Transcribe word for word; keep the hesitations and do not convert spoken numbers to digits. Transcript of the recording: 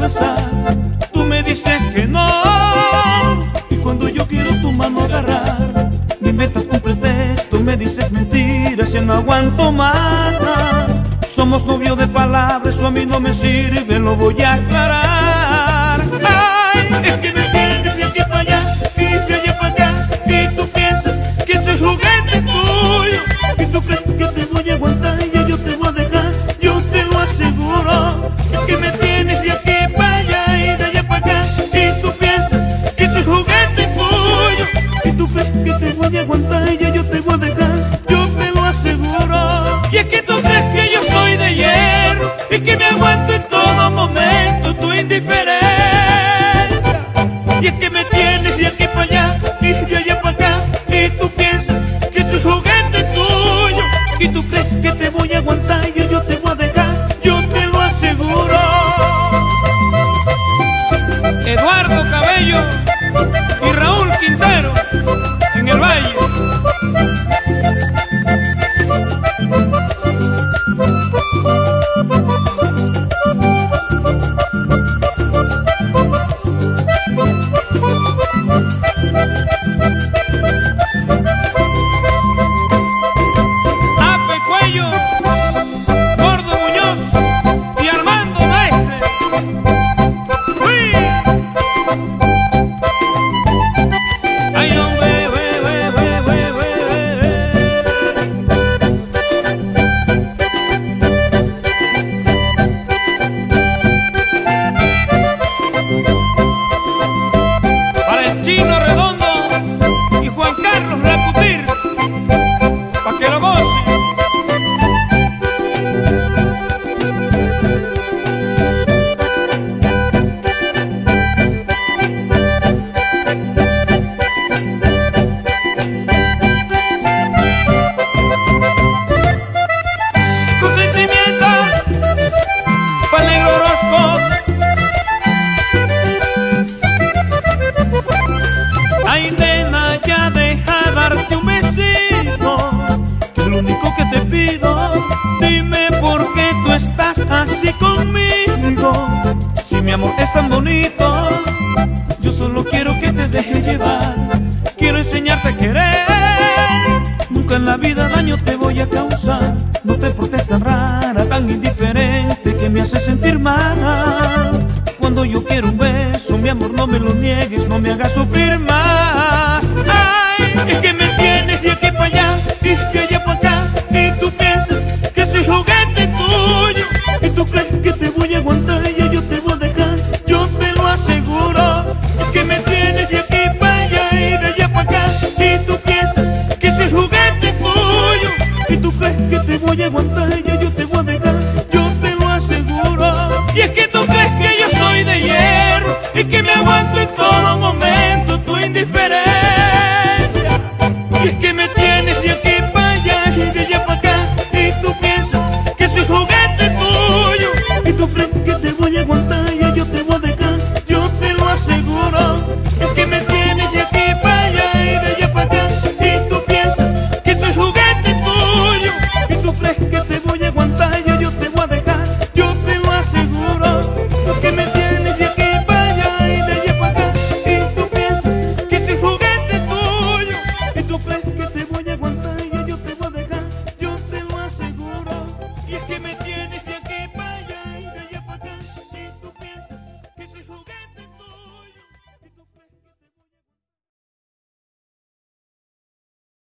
abrazar, tú me dices que no. Y cuando yo quiero tu mano agarrar, me inventas un pretexto, me dices mentiras y no aguanto más. Somos novios de palabras, eso a mí no me sirve, lo voy a aclarar. Ay, es que me tienes de aquí para allá y de allá para acá, y tú piensas que soy juguete tuyo, y tú crees que te voy a aguantar y yo te voy a dejar, yo te lo aseguro. Es que me tienes de aquí para allá y de allá para acá, y tú piensas que soy juguete tuyo, y tú crees que te voy a aguantar y yo te voy a dejar, yo te lo aseguro. Y es que tú crees que yo soy de hierro y que me aguanto en todo momento tu indiferencia. Y es que me tienes de aquí para allá y de allá para acá, y tú piensas que soy juguete tuyo, y tú crees que te voy a aguantar y yo te voy a dejar, yo te lo aseguro. Eduardo Cabello y Raúl Quintero en el Valle. Ape Cuello, Gordo Muñoz y Armando Maestre. ¡Uy! Ay, hombre, we, we, we, we, para el Chino Redondo y Juan Carlos Raputir, pa' que lo goce. Con sentimiento pa' el Negro Orozco. Ay, nena, ya deja darte un besito, que es lo único que te pido. Dime por qué tú estás así conmigo, si mi amor es tan bonito. Yo solo quiero que te dejes llevar, quiero enseñarte a querer. Nunca en la vida daño te voy a causar, no te portes tan rara, tan indiferente, que me hace sentir mal. Cuando yo quiero un beso, mi amor, no me lo niegues, no me hagas sufrir.